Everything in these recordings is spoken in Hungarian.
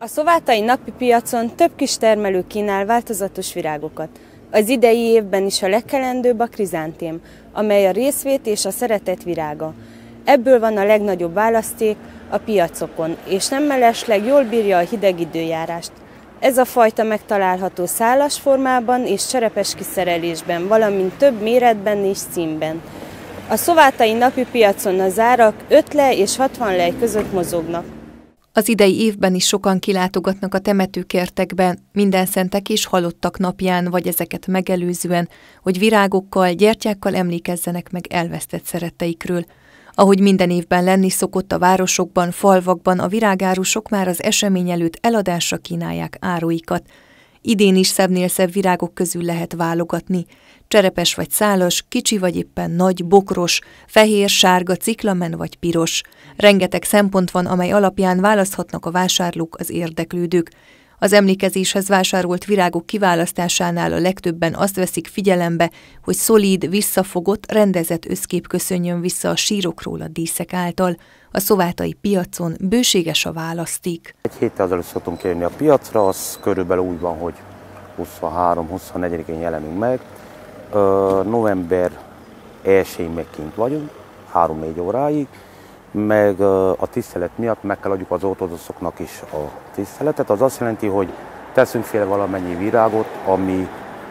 A szovátai napi piacon több kis termelő kínál változatos virágokat. Az idei évben is a legkelendőbb a krizántém, amely a részvét és a szeretet virága. Ebből van a legnagyobb választék a piacokon, és nem mellesleg jól bírja a hideg időjárást. Ez a fajta megtalálható szálas formában és cserepes kiszerelésben, valamint több méretben és színben. A szovátai napi piacon az árak 5 lej és 60 lej között mozognak. Az idei évben is sokan kilátogatnak a temetőkertekbe, mindenszentek és halottak napján, vagy ezeket megelőzően, hogy virágokkal, gyertyákkal emlékezzenek meg elvesztett szeretteikről. Ahogy minden évben lenni szokott a városokban, falvakban, a virágárusok már az esemény előtt eladásra kínálják áruikat. Idén is szebbnél szebb virágok közül lehet válogatni. Cserepes vagy szálas, kicsi vagy éppen nagy, bokros, fehér, sárga, ciklamen vagy piros. Rengeteg szempont van, amely alapján választhatnak a vásárlók, az érdeklődők. Az emlékezéshez vásárolt virágok kiválasztásánál a legtöbben azt veszik figyelembe, hogy szolíd, visszafogott, rendezett összkép köszönjön vissza a sírokról a díszek által. A szovátai piacon bőséges a választék. Egy héttel azelőtt szoktunk jönni a piacra, az körülbelül úgy van, hogy 23-24-én jelenünk meg. November 1-én meg kint vagyunk, 3-4 óráig, meg a tisztelet miatt meg kell adjuk az ortodoxoknak is a tiszteletet. Az azt jelenti, hogy teszünk fél valamennyi virágot, ami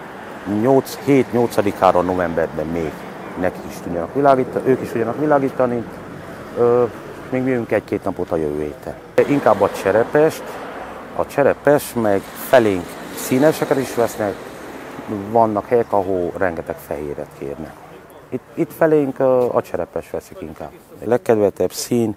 7-8-ára novemberben még nekik is tudjanak világítani, ők is tudjanak világítani, még mi jövünk 1-2 napot a jövő héten. Inkább a cserepes, meg felénk színeseket is vesznek, vannak helyek, ahol rengeteg fehéret kérnek. Itt felénk a cserepes veszik inkább. A legkedveltebb szín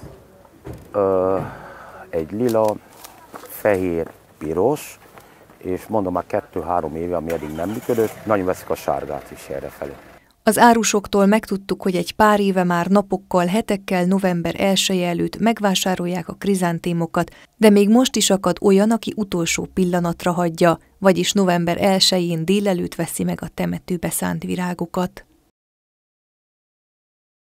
egy lila, fehér, piros, és mondom már 2-3 éve, ami eddig nem működött, nagyon veszik a sárgát is errefelé. Az árusoktól megtudtuk, hogy egy pár éve már napokkal, hetekkel november 1-je előtt megvásárolják a krizántémokat, de még most is akad olyan, aki utolsó pillanatra hagyja, vagyis november 1-én délelőtt veszi meg a temetőbe szánt virágokat.